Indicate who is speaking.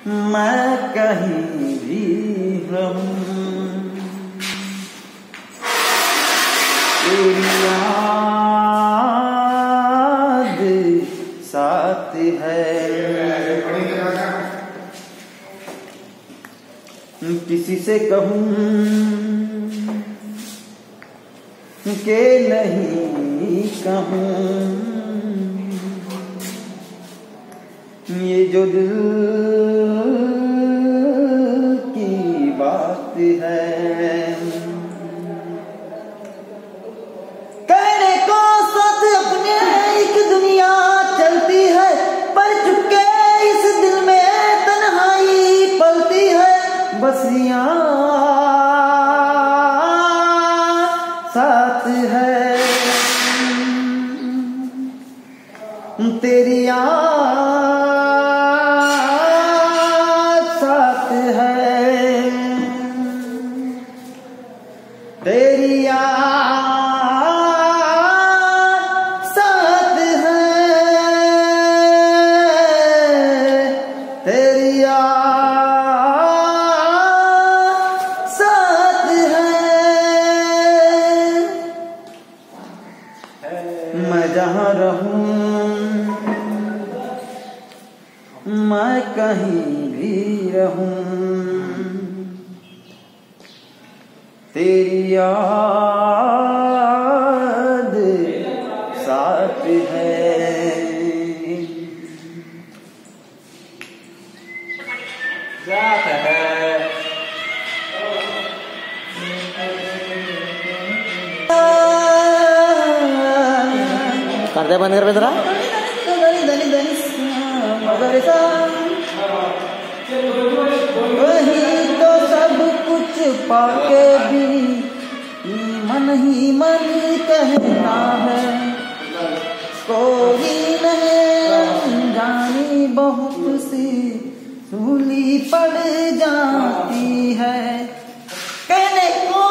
Speaker 1: मैं कहीं भी रहूं, तेरी याद साथ है। किसी से कहूं के नहीं कहूं, ये जो दिल की बात है। कहने को साथ अपने एक दुनिया चलती है, पर चुपके इस दिल में तन्हाई पलती है। बस साथ है तेरी याद साथ है, तेरी याद साथ है, तेरी याद साथ है। मैं जहाँ रहूं, मैं कहीं भी रहूं, तेरी याद साथ है। साथ है करते बंद कर बेदरा वही तो सब कुछ पाके भी मन ही मन कहता है। कोई नहीं जानी बहुत सी सूली पड़ जाती है। कहने को